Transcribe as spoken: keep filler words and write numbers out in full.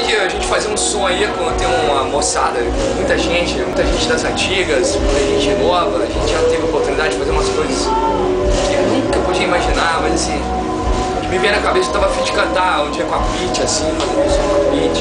que a gente fazer um som aí quando tem uma moçada, muita gente, muita gente das antigas, muita gente nova. A gente já teve a oportunidade de fazer umas coisas que eu nunca podia imaginar, mas assim, o que me veio na cabeça, eu tava a fim de cantar um dia com a Pitty, assim, fazendo um som com a Pitty.